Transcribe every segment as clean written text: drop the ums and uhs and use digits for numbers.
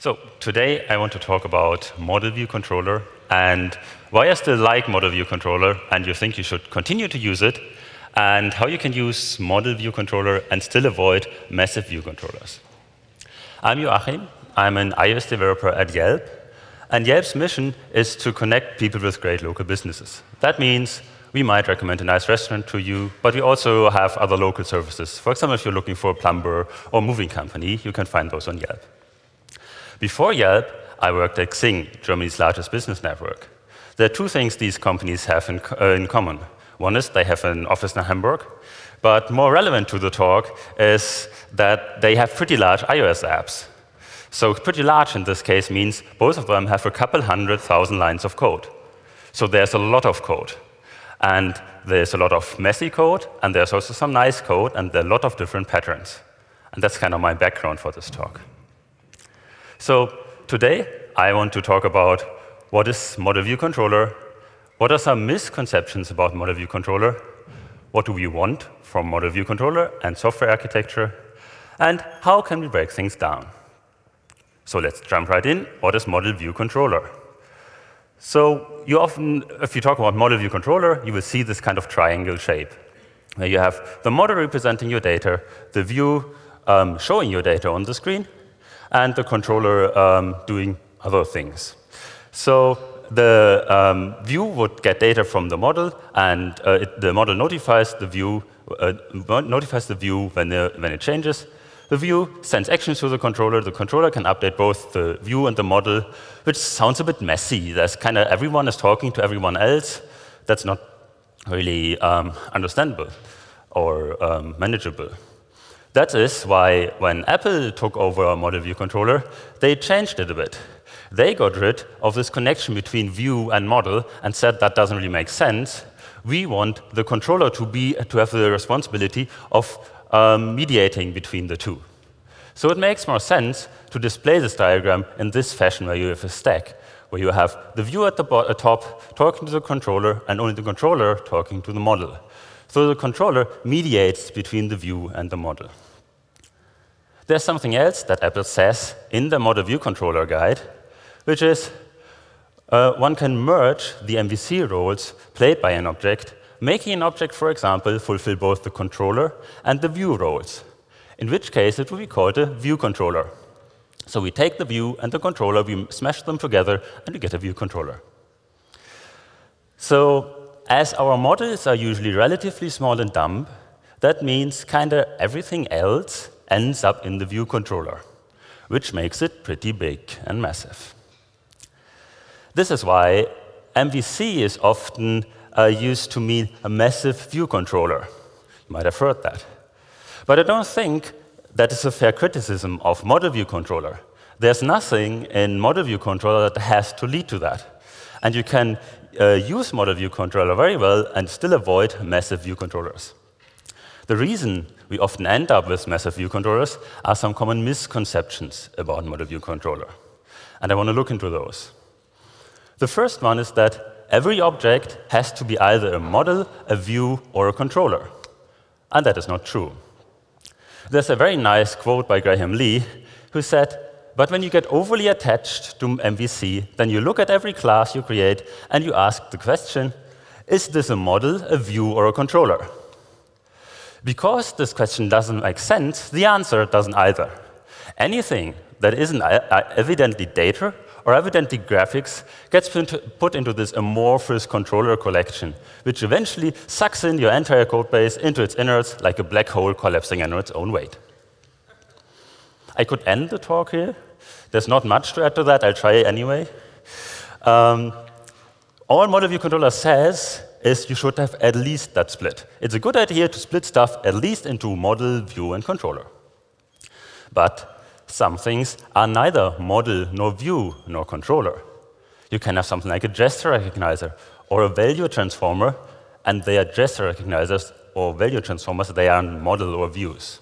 So today I want to talk about Model View Controller and why I still like Model View Controller and you think you should continue to use it, and how you can use Model View Controller and still avoid massive view controllers. I'm Joachim. I'm an iOS developer at Yelp, and Yelp's mission is to connect people with great local businesses. That means we might recommend a nice restaurant to you, but we also have other local services. For example, if you're looking for a plumber or moving company, you can find those on Yelp. Before Yelp, I worked at Xing, Germany's largest business network. There are two things these companies have in common. One is they have an office in Hamburg, but more relevant to the talk is that they have pretty large iOS apps. So pretty large in this case means both of them have a couple 100,000 lines of code. So there's a lot of code. And there's a lot of messy code, and there's also some nice code, and there are a lot of different patterns. And that's kind of my background for this talk. So today, I want to talk about what is Model View Controller, what are some misconceptions about Model View Controller, what do we want from Model View Controller and software architecture, and how can we break things down. So let's jump right in. What is Model View Controller? So you often, if you talk about Model View Controller, you will see this kind of triangle shape, where you have the model representing your data, the view showing your data on the screen, and the controller doing other things. So the view would get data from the model, and the model notifies the view when it changes. The view sends actions to the controller. The controller can update both the view and the model, which sounds a bit messy. There's kind of everyone is talking to everyone else. That's not really understandable or manageable. That is why when Apple took over Model View Controller, they changed it a bit. They got rid of this connection between view and model and said that doesn't really make sense. We want the controller to have the responsibility of mediating between the two. So it makes more sense to display this diagram in this fashion, where you have a stack, where you have the view at the top talking to the controller and only the controller talking to the model. So the controller mediates between the view and the model. There's something else that Apple says in the Model View Controller guide, which is one can merge the MVC roles played by an object, making an object, for example, fulfill both the controller and the view roles, in which case it will be called a view controller. So we take the view and the controller, we smash them together, and we get a view controller. So as our models are usually relatively small and dumb, that means kind of everything else ends up in the view controller, which makes it pretty big and massive. This is why MVC is often used to mean a massive view controller. You might have heard that. But I don't think that is a fair criticism of Model View Controller. There's nothing in Model View Controller that has to lead to that. And you can use Model View Controller very well and still avoid massive view controllers. The reason we often end up with massive view controllers are some common misconceptions about Model View Controller. And I want to look into those. The first one is that every object has to be either a model, a view, or a controller. And that is not true. There's a very nice quote by Graham Lee, who said, "But when you get overly attached to MVC, then you look at every class you create and you ask the question, is this a model, a view, or a controller?" Because this question doesn't make sense, the answer doesn't either. Anything that isn't evidently data or evidently graphics gets put into this amorphous controller collection, which eventually sucks in your entire code base into its innards like a black hole collapsing under its own weight. I could end the talk here. There's not much to add to that. I'll try anyway. All Model View Controller says is you should have at least that split. It's a good idea to split stuff at least into model, view, and controller. But some things are neither model, nor view, nor controller. You can have something like a gesture recognizer or a value transformer, and they are gesture recognizers or value transformers. They aren't model or views.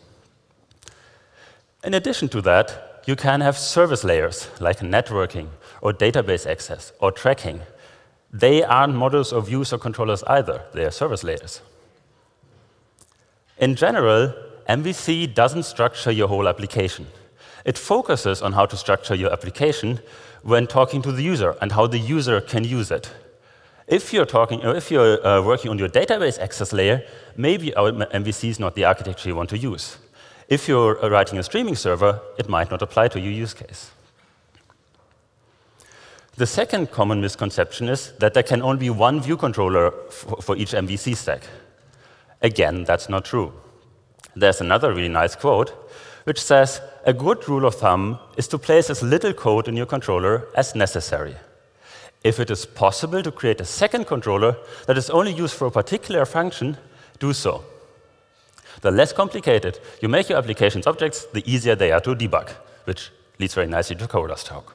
In addition to that, you can have service layers like networking or database access or tracking. They aren't models or views or controllers either. They are service layers. In general, MVC doesn't structure your whole application. It focuses on how to structure your application when talking to the user and how the user can use it. If you're working on your database access layer, maybe our MVC is not the architecture you want to use. If you're writing a streaming server, it might not apply to your use case. The second common misconception is that there can only be one view controller for each MVC stack. Again, that's not true. There's another really nice quote, which says, a good rule of thumb is to place as little code in your controller as necessary. If it is possible to create a second controller that is only used for a particular function, do so. The less complicated you make your application's objects, the easier they are to debug, which leads very nicely to Coders Talk.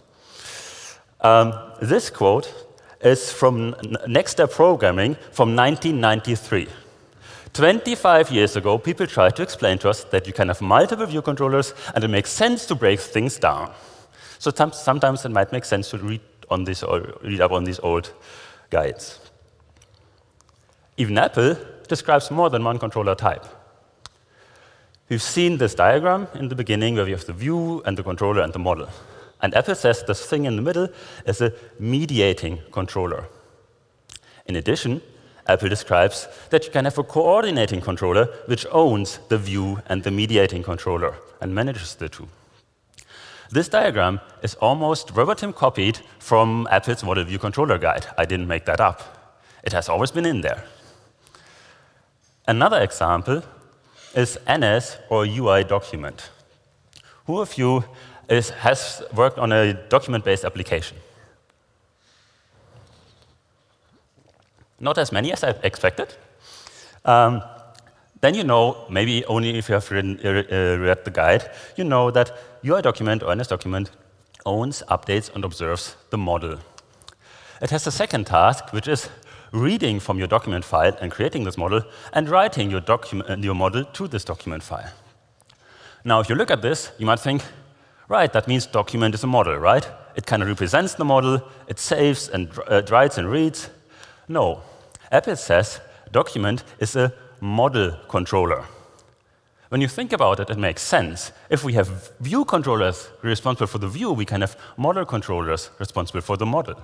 This quote is from Next Step Programming from 1993. 25 years ago, people tried to explain to us that you can have multiple view controllers and it makes sense to break things down. So sometimes it might make sense to read up on these old guides. Even Apple describes more than one controller type. We've seen this diagram in the beginning where we have the view and the controller and the model. And Apple says this thing in the middle is a mediating controller. In addition, Apple describes that you can have a coordinating controller which owns the view and the mediating controller and manages the two. This diagram is almost verbatim copied from Apple's Model View Controller guide. I didn't make that up. It has always been in there. Another example is NS or UI document. Who of you has worked on a document-based application? Not as many as I expected. Then you know, maybe only if you have read the guide, you know that UI document or NS document owns, updates, and observes the model. It has a second task, which is reading from your document file and creating this model and writing your model to this document file. Now, if you look at this, you might think, right, that means document is a model, right? It kind of represents the model, it saves and writes and reads. No, Apple says document is a model controller. When you think about it, it makes sense. If we have view controllers responsible for the view, we can have model controllers responsible for the model.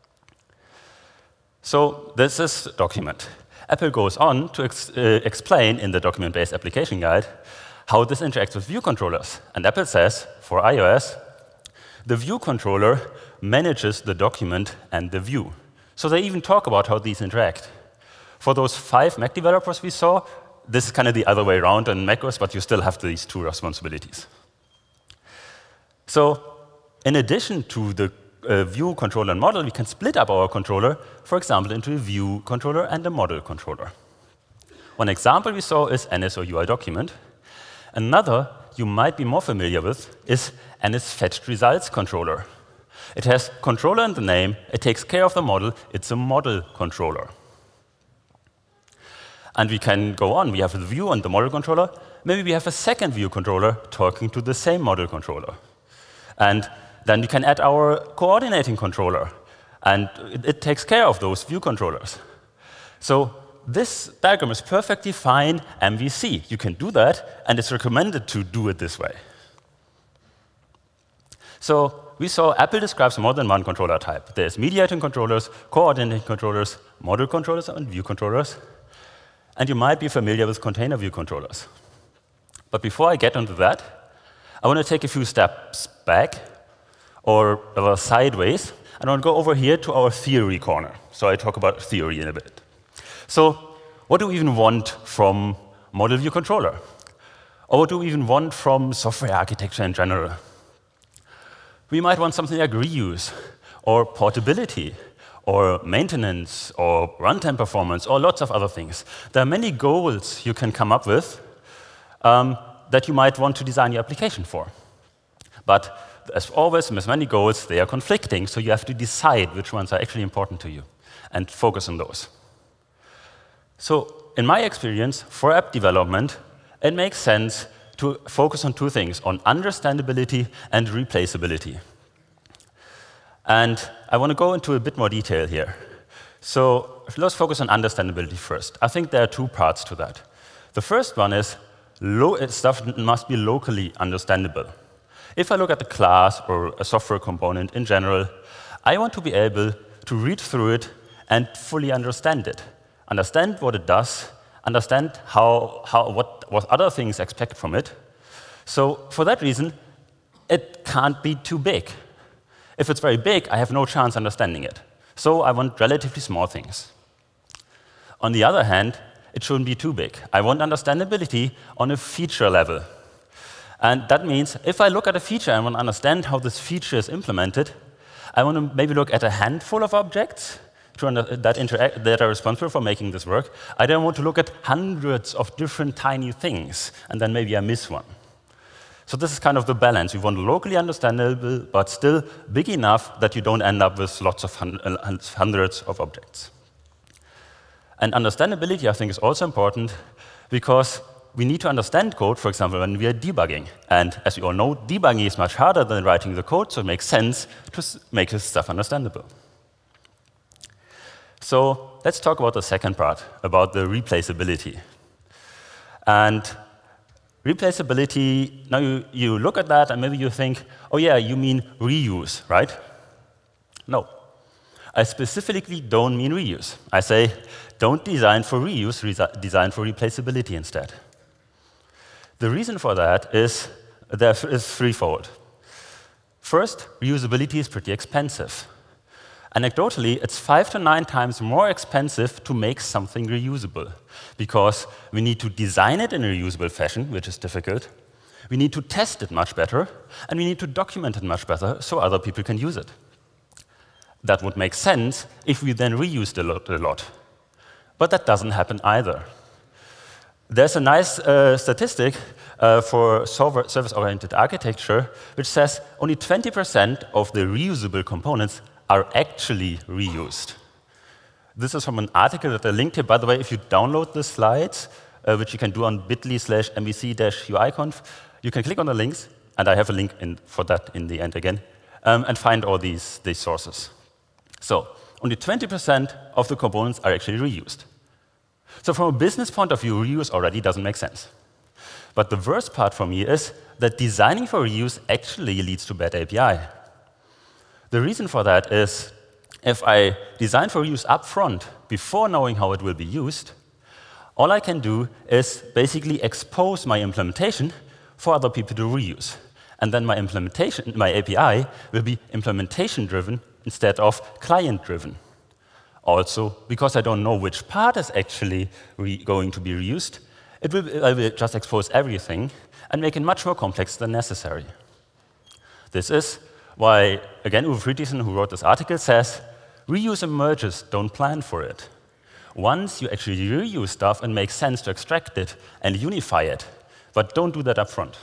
So this is document. Apple goes on to explain in the document-based application guide how this interacts with view controllers. And Apple says, for iOS, the view controller manages the document and the view. So they even talk about how these interact. For those 5 Mac developers we saw, this is kind of the other way around in macOS, but you still have these 2 responsibilities. So in addition to the view controller and model, we can split up our controller, for example, into a view controller and a model controller. One example we saw is NS or UI document. Another you might be more familiar with is NS fetched results controller. It has controller in the name, it takes care of the model, it's a model controller. And we can go on, we have the view and the model controller. Maybe we have a second view controller talking to the same model controller. And then we can add our coordinating controller, and it takes care of those view controllers. So this diagram is perfectly fine MVC. You can do that, and it's recommended to do it this way. So we saw Apple describes more than one controller type. There's mediating controllers, coordinating controllers, model controllers, and view controllers. And you might be familiar with container view controllers. But before I get into that, I want to take a few steps back or sideways, and I want to go over here to our theory corner. So I talk about theory in a bit. So what do we even want from model view controller? Or what do we even want from software architecture in general? We might want something like reuse, or portability, or maintenance, or runtime performance, or lots of other things. There are many goals you can come up with that you might want to design your application for. But as always, with many goals, they are conflicting, so you have to decide which ones are actually important to you and focus on those. So in my experience, for app development, it makes sense to focus on 2 things, on understandability and replaceability. And I want to go into a bit more detail here. So let's focus on understandability first. I think there are 2 parts to that. The first one is stuff must be locally understandable. If I look at a class or a software component in general, I want to be able to read through it and fully understand it. Understand what it does, understand what other things expect from it. So for that reason, it can't be too big. If it's very big, I have no chance understanding it. So I want relatively small things. On the other hand, it shouldn't be too big. I want understandability on a feature level. And that means if I look at a feature and want to understand how this feature is implemented, I want to maybe look at a handful of objects that are responsible for making this work. I don't want to look at hundreds of different tiny things, and then maybe I miss one. So this is kind of the balance. We want locally understandable, but still big enough that you don't end up with lots of hundreds of objects. And understandability, I think, is also important because we need to understand code, for example, when we are debugging. And as you all know, debugging is much harder than writing the code, so it makes sense to make this stuff understandable. So let's talk about the second part, about the replaceability. And replaceability, now you look at that and maybe you think, oh yeah, you mean reuse, right? No. I specifically don't mean reuse. I say, don't design for reuse, design for replaceability instead. The reason for that is threefold. First, reusability is pretty expensive. Anecdotally, it's 5 to 9 times more expensive to make something reusable, because we need to design it in a reusable fashion, which is difficult. We need to test it much better, and we need to document it much better so other people can use it. That would make sense if we then reused a lot. But that doesn't happen either. There's a nice statistic for service-oriented architecture, which says only 20% of the reusable components are actually reused. This is from an article that I linked here. By the way, if you download the slides, which you can do on bit.ly/mbc-uiconf, you can click on the links, and I have a link for that in the end again, and find all these sources. So only 20% of the components are actually reused. So from a business point of view, reuse already doesn't make sense. But the worst part for me is that designing for reuse actually leads to bad API. The reason for that is if I design for reuse up front before knowing how it will be used, all I can do is basically expose my implementation for other people to reuse. And then my API will be implementation-driven instead of client-driven. Also, because I don't know which part is actually going to be reused, I will just expose everything and make it much more complex than necessary. This is why, again, Uwe Friedrichsen, who wrote this article, says, reuse emerges, don't plan for it. Once you actually reuse stuff, it makes sense to extract it and unify it, but don't do that up front.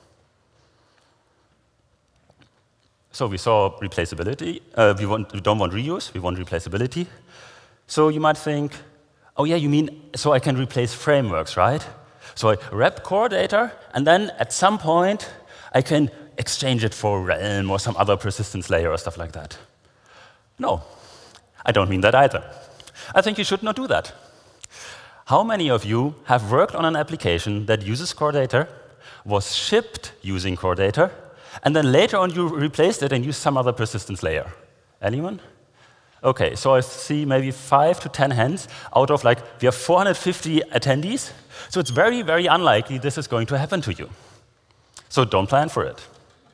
So we saw replaceability. We don't want reuse, we want replaceability. So you might think, oh yeah, you mean, so I can replace frameworks, right? So I wrap core data, and then at some point, I can exchange it for Realm or some other persistence layer or stuff like that. No, I don't mean that either. I think you should not do that. How many of you have worked on an application that uses core data, was shipped using core data, and then later on you replaced it and used some other persistence layer? Anyone? Okay, so I see maybe 5 to 10 hands out of we have 450 attendees. So it's very, very unlikely this is going to happen to you. So don't plan for it.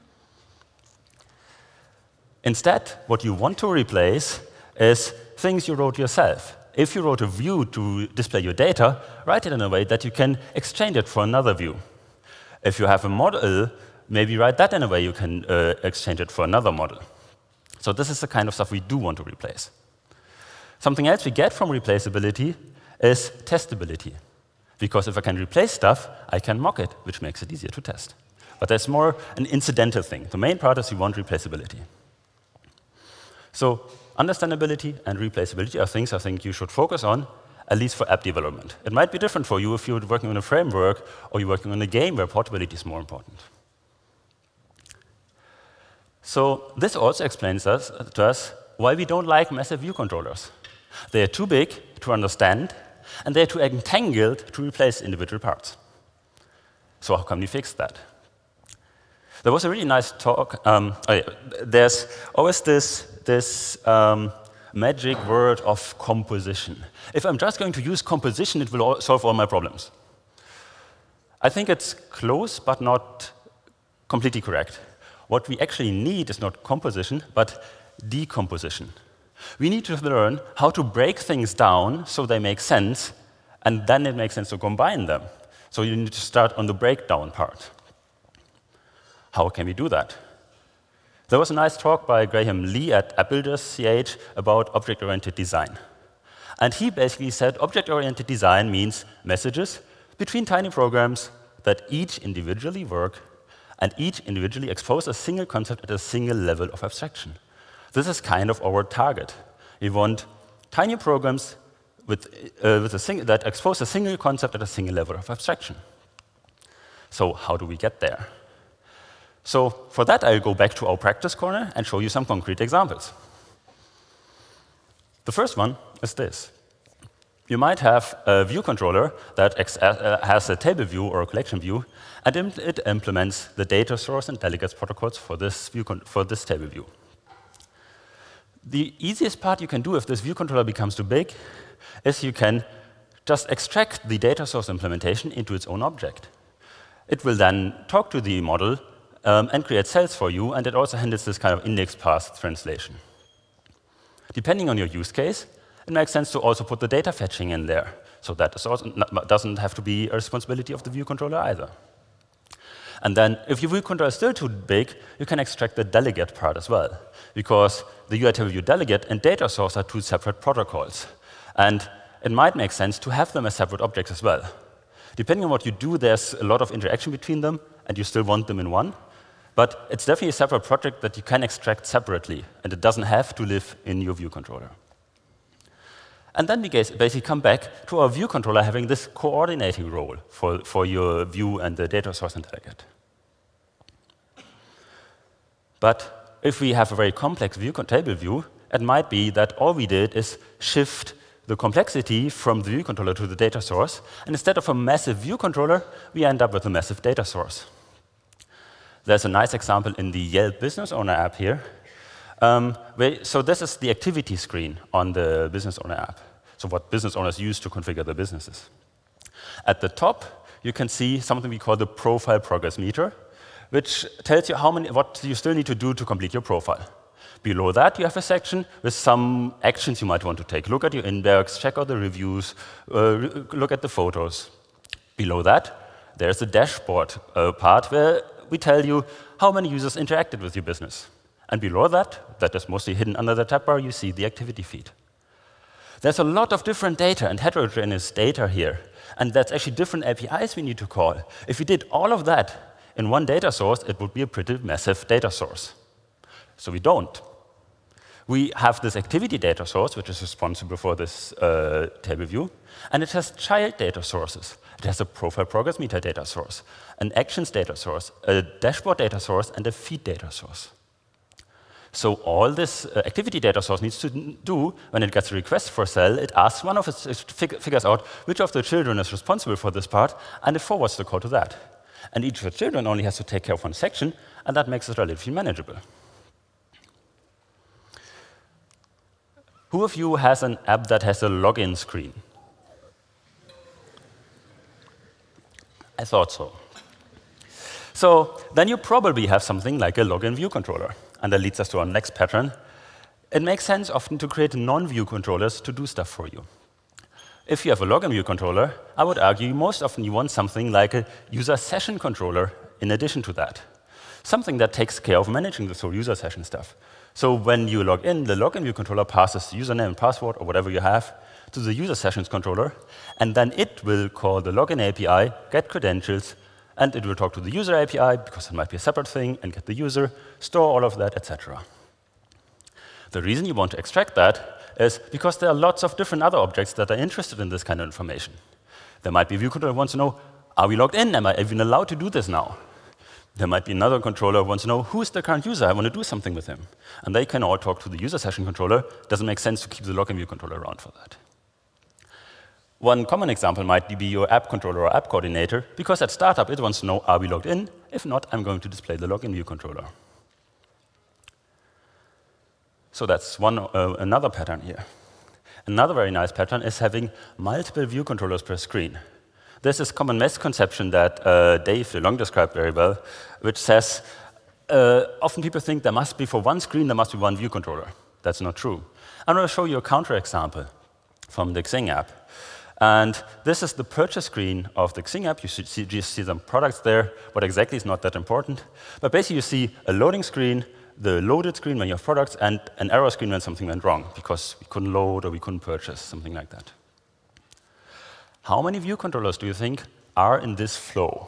Instead, what you want to replace is things you wrote yourself. If you wrote a view to display your data, write it in a way that you can exchange it for another view. If you have a model, maybe write that in a way you can exchange it for another model. So this is the kind of stuff we do want to replace. Something else we get from replaceability is testability. Because if I can replace stuff, I can mock it, which makes it easier to test. But that's more an incidental thing. The main part is we want replaceability. So understandability and replaceability are things I think you should focus on, at least for app development. It might be different for you if you're working on a framework or you're working on a game where portability is more important. So this also explains to us why we don't like massive view controllers. They are too big to understand, and they are too entangled to replace individual parts. So how can we fix that? There was a really nice talk. There's always this magic word of composition. If I'm just going to use composition, it will solve all my problems. I think it's close, but not completely correct. What we actually need is not composition, but decomposition. We need to learn how to break things down so they make sense, and then it makes sense to combine them. So you need to start on the breakdown part. How can we do that? There was a nice talk by Graham Lee at AppBuilders.ch about object-oriented design. And he basically said object-oriented design means messages between tiny programs that each individually work and each individually expose a single concept at a single level of abstraction. This is kind of our target. We want tiny programs that expose a single concept at a single level of abstraction. So how do we get there? So for that, I'll go back to our practice corner and show you some concrete examples. The first one is this. You might have a view controller that has a table view or a collection view, and it implements the data source and delegates protocols for this table view. The easiest part you can do if this view controller becomes too big is you can just extract the data source implementation into its own object. It will then talk to the model and create cells for you, and it also handles this kind of index path translation. Depending on your use case, it makes sense to also put the data fetching in there. So that doesn't have to be a responsibility of the view controller either. And then, if your view controller is still too big, you can extract the delegate part as well, because the UI table view delegate and data source are two separate protocols. And it might make sense to have them as separate objects as well. Depending on what you do, there's a lot of interaction between them, and you still want them in one. But it's definitely a separate project that you can extract separately, and it doesn't have to live in your view controller. And then we basically come back to our view controller having this coordinating role for your view and the data source and delegate. But if we have a very complex table view, it might be that all we did is shift the complexity from the view controller to the data source, and instead of a massive view controller, we end up with a massive data source. There's a nice example in the Yelp Business Owner app here. So this is the activity screen on the Business Owner app, so what business owners use to configure their businesses. At the top, you can see something we call the profile progress meter, which tells you what you still need to do to complete your profile. Below that, you have a section with some actions you might want to take. Look at your index, check out the reviews, look at the photos. Below that, there's the dashboard part where we tell you how many users interacted with your business. And below that is mostly hidden under the tab bar, you see the activity feed. There's a lot of different data and heterogeneous data here. And that's actually different APIs we need to call. If we did all of that in one data source, it would be a pretty massive data source. So we don't. We have this activity data source, which is responsible for this table view, and it has child data sources. It has a profile progress meter data source, an actions data source, a dashboard data source, and a feed data source. So all this activity data source needs to do, when it gets a request for a cell, it asks one of its, figures out which of the children is responsible for this part, and it forwards the code to that. And each of the children only has to take care of one section, and that makes it relatively manageable. Who of you has an app that has a login screen? I thought so. So then you probably have something like a login view controller. And that leads us to our next pattern. It makes sense often to create non-view controllers to do stuff for you. If you have a login view controller, I would argue most often you want something like a user session controller in addition to that. Something that takes care of managing this whole user session stuff. So when you log in, the login view controller passes the username and password or whatever you have to the user sessions controller, and then it will call the login API, get credentials, and it will talk to the user API, because it might be a separate thing, and get the user, store all of that, etc. The reason you want to extract that is because there are lots of different other objects that are interested in this kind of information. There might be a view controller who wants to know, are we logged in? Am I even allowed to do this now? There might be another controller who wants to know, who is the current user? I want to do something with him. And they can all talk to the user session controller. It doesn't make sense to keep the login view controller around for that. One common example might be your app controller or app coordinator, because at startup it wants to know, are we logged in? If not, I'm going to display the login view controller. So that's another pattern here. Another very nice pattern is having multiple view controllers per screen. There's this common misconception that Dave DeLong described very well, which says, often people think there must be, for one screen, there must be one view controller. That's not true. I'm going to show you a counterexample from the Xing app. And this is the purchase screen of the Xing app. You just see some products there. What exactly is not that important. But basically, you see a loading screen, the loaded screen when you have products, and an error screen when something went wrong, because we couldn't load or we couldn't purchase, something like that. How many view controllers do you think are in this flow?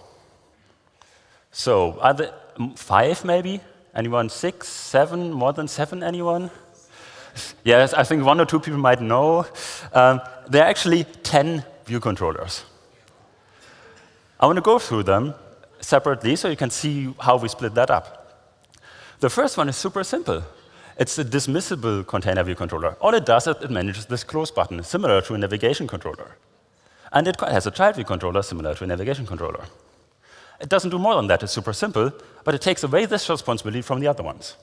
So are there 5 maybe? Anyone? 6, 7, more than 7, anyone? Yes, I think 1 or 2 people might know. There are actually 10 view controllers. I want to go through them separately so you can see how we split that up. The first one is super simple. It's a dismissible container view controller. All it does is it manages this close button, similar to a navigation controller. And it has a child view controller, similar to a navigation controller. It doesn't do more than that. It's super simple, but it takes away this responsibility from the other ones.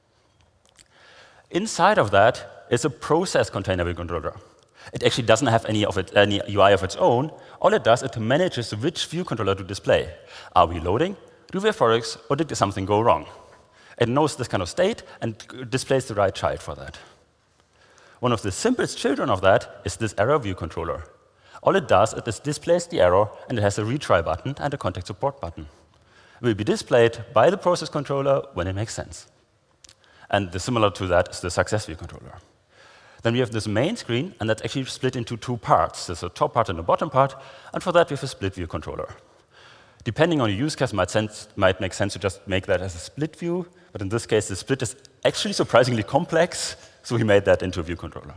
Inside of that is a process container view controller. It actually doesn't have any UI of its own. All it does is it manages which view controller to display. Are we loading? Do we have products? Or did something go wrong? It knows this kind of state and displays the right child for that. One of the simplest children of that is this error view controller. All it does is it displays the error, and it has a retry button and a contact support button. It will be displayed by the process controller when it makes sense. And similar to that is the success view controller. Then we have this main screen, and that's actually split into 2 parts. There's a top part and a bottom part, and for that we have a split view controller. Depending on your use case, it might make sense to just make that as a split view, but in this case the split is actually surprisingly complex, so we made that into a view controller.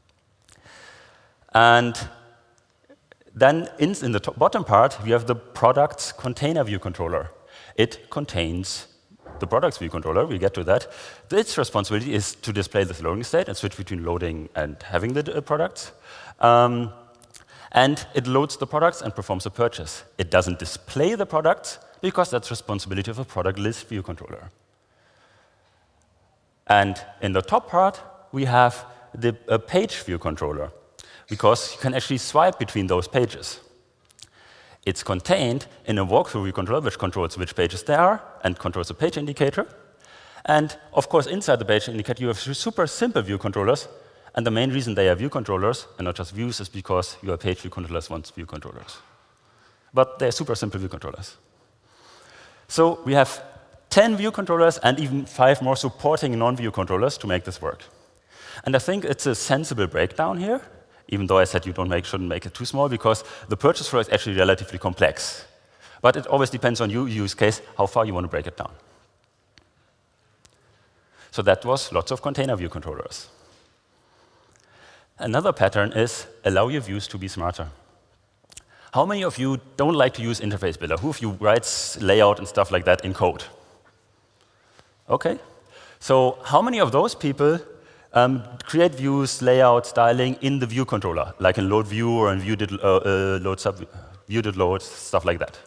And then in the bottom part, we have the products container view controller. It contains the products view controller. We'll get to that. Its responsibility is to display this loading state and switch between loading and having the products. And it loads the products and performs a purchase. It doesn't display the products because that's responsibility of a product list view controller. And in the top part, we have the page view controller, because you can actually swipe between those pages. It's contained in a walkthrough view controller, which controls which pages there are and controls the page indicator. And of course, inside the page indicator, you have super simple view controllers. And the main reason they are view controllers and not just views is because your page view controllers want view controllers. But they're super simple view controllers. So we have 10 view controllers and even 5 more supporting non-view controllers to make this work. And I think it's a sensible breakdown here, even though I said you shouldn't make it too small, because the purchase flow is actually relatively complex. But it always depends on your use case, how far you want to break it down. So that was lots of container view controllers. Another pattern is allow your views to be smarter. How many of you don't like to use interface builder? Who of you writes layout and stuff like that in code? OK. So how many of those people create views, layout, styling in the view controller, like in load view or in view did load, stuff like that?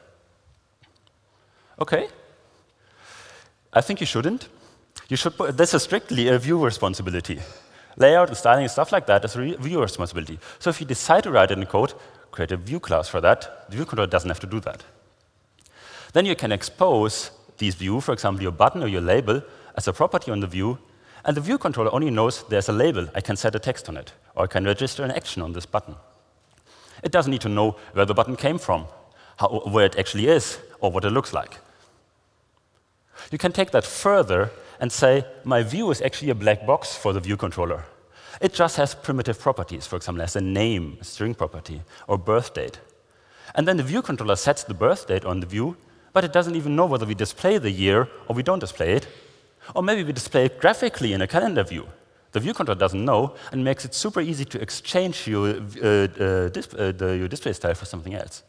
OK. I think you shouldn't. You should put, this is strictly a view responsibility. Layout and styling and stuff like that is a view responsibility. So if you decide to write it in code, create a view class for that. The view controller doesn't have to do that. Then you can expose these view, for example, your button or your label, as a property on the view. And the view controller only knows there's a label. I can set a text on it, or I can register an action on this button. It doesn't need to know where the button came from, where it actually is, or what it looks like. You can take that further and say, my view is actually a black box for the view controller. It just has primitive properties. For example, it has a name, a string property, or birth date. And then the view controller sets the birth date on the view, but it doesn't even know whether we display the year or we don't display it. Or maybe we display it graphically in a calendar view. The view controller doesn't know and makes it super easy to exchange your display style for something else.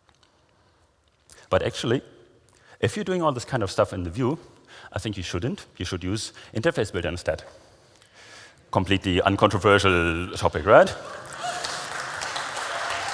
But actually, if you're doing all this kind of stuff in the view, I think you shouldn't. You should use interface builder instead. Completely uncontroversial topic, right?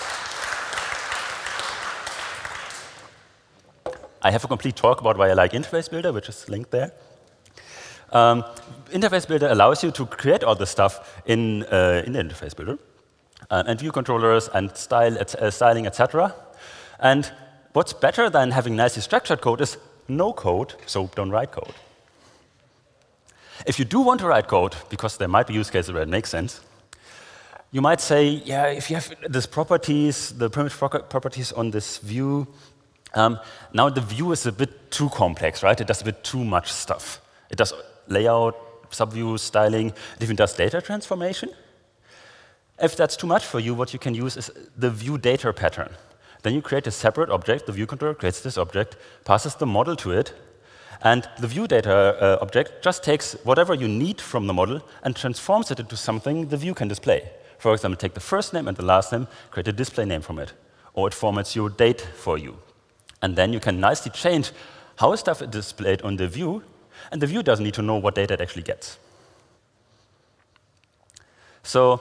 I have a complete talk about why I like Interface Builder, which is linked there. Interface Builder allows you to create all this stuff in the Interface Builder, and view controllers and styling, etc. And what's better than having nicely structured code is no code, so don't write code. If you do want to write code, because there might be use cases where it makes sense, you might say, yeah, if you have these properties, the primitive properties on this view, now the view is a bit too complex, right? It does a bit too much stuff. It does layout, subview, styling, it even does data transformation. If that's too much for you, what you can use is the view data pattern. Then you create a separate object, the view controller creates this object, passes the model to it, and the view data object just takes whatever you need from the model and transforms it into something the view can display. For example, take the first name and the last name, create a display name from it. Or it formats your date for you. And then you can nicely change how stuff is displayed on the view, and the view doesn't need to know what data it actually gets. So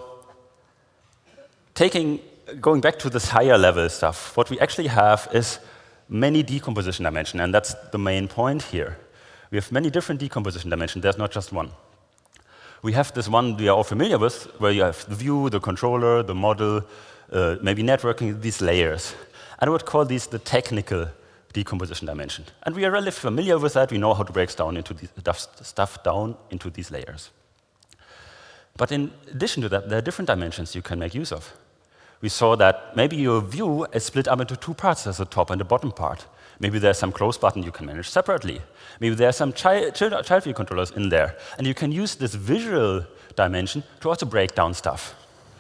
going back to this higher level stuff, what we actually have is many decomposition dimensions, and that's the main point here. We have many different decomposition dimensions. There's not just one. We have this one we are all familiar with, where you have the view, the controller, the model, maybe networking, these layers. And I would call these the technical decomposition dimension. And we are really familiar with that. We know how to break down into these stuff down into these layers. But in addition to that, there are different dimensions you can make use of. We saw that maybe your view is split up into two parts. There's a top and a bottom part. Maybe there's some close button you can manage separately. Maybe there's some child view controllers in there. And you can use this visual dimension to also break down stuff.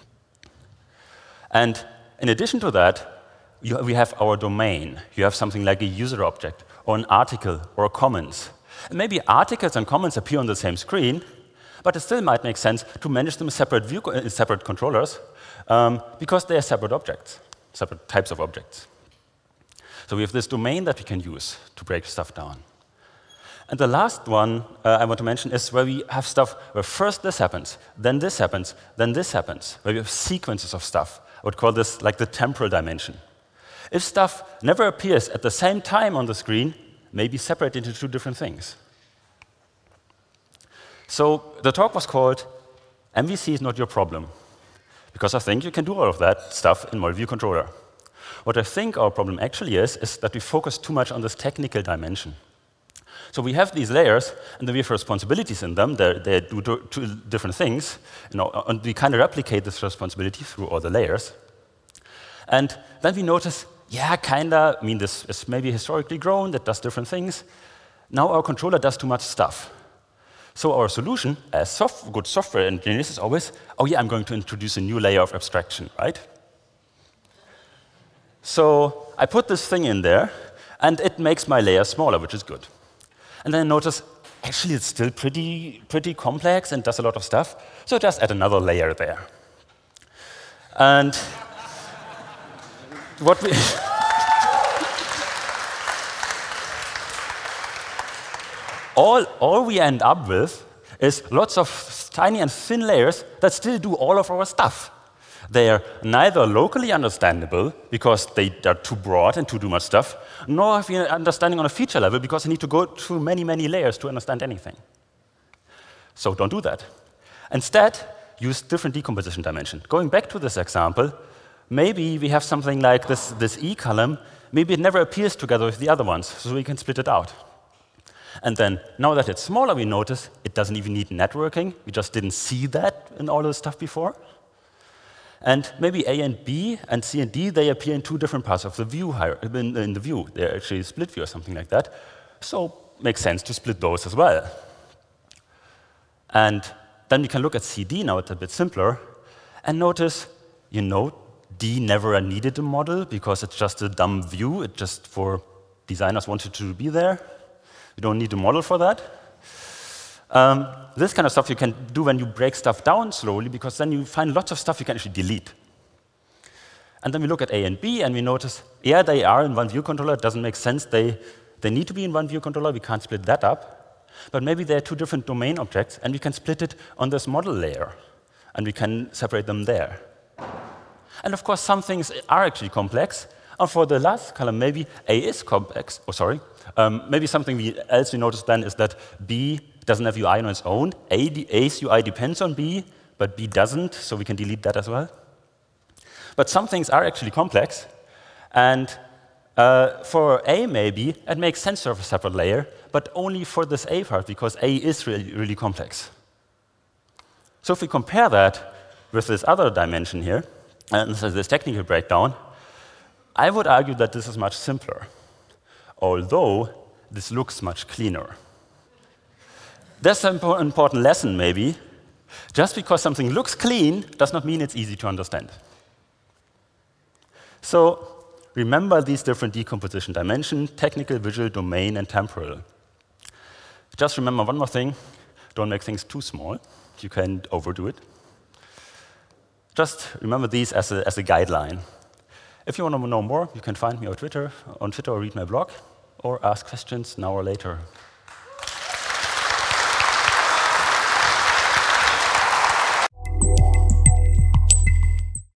And in addition to that, we have our domain. You have something like a user object, or an article, or comments. And maybe articles and comments appear on the same screen, but it still might make sense to manage them as separate controllers, because they are separate objects, separate types of objects. So we have this domain that we can use to break stuff down. And the last one I want to mention is where we have stuff where first this happens, then this happens, then this happens, where we have sequences of stuff. I would call this like the temporal dimension. If stuff never appears at the same time on the screen, may be separated into two different things. So the talk was called MVC is not your problem, because I think you can do all of that stuff in Model View Controller. What I think our problem actually is that we focus too much on this technical dimension. So we have these layers, and then we have responsibilities in them. They do two different things, and we kind of replicate this responsibility through all the layers. And then we notice, yeah, kinda, I mean, this is maybe historically grown, that does different things. Now our controller does too much stuff. So our solution, as good software engineers, is always, oh yeah, I'm going to introduce a new layer of abstraction, right? So I put this thing in there, and it makes my layer smaller, which is good. And then I notice, actually, it's still pretty complex and does a lot of stuff, so just add another layer there. And what we all we end up with is lots of tiny and thin layers that still do all of our stuff. They are neither locally understandable, because they are too broad and too much stuff, nor have we an understanding on a feature level, because you need to go through many, many layers to understand anything. So don't do that. Instead, use different decomposition dimension. Going back to this example, maybe we have something like this E column. Maybe it never appears together with the other ones, so we can split it out. And then, now that it's smaller, we notice it doesn't even need networking. We just didn't see that in all the stuff before. And maybe A and B and C and D, they appear in two different parts of the view, in the view. They're actually split view or something like that. So it makes sense to split those as well. And then we can look at CD, now it's a bit simpler, and notice, D never needed a model, because it's just a dumb view. It just, for designers, wanted to be there. You don't need a model for that. This kind of stuff you can do when you break stuff down slowly, because then you find lots of stuff you can actually delete. And then we look at A and B, and we notice, yeah, they are in one view controller. It doesn't make sense. They need to be in one view controller. We can't split that up. But maybe they're two different domain objects, and we can split it on this model layer, and we can separate them there. And of course, some things are actually complex. And for the last column, maybe A is complex. Oh, sorry. Maybe something else we notice then is that B doesn't have UI on its own. A's UI depends on B, but B doesn't, so we can delete that as well. But some things are actually complex. And for A, maybe, it makes sense to have a separate layer, but only for this A part, because A is really, really complex. So if we compare that with this other dimension here, and this technical breakdown, I would argue that this is much simpler, although this looks much cleaner. That's an important lesson, maybe. Just because something looks clean does not mean it's easy to understand. So remember these different decomposition dimensions: technical, visual, domain, and temporal. Just remember one more thing. Don't make things too small. You can overdo it. Just remember these as a guideline. If you want to know more, you can find me on Twitter or read my blog, or ask questions now or later.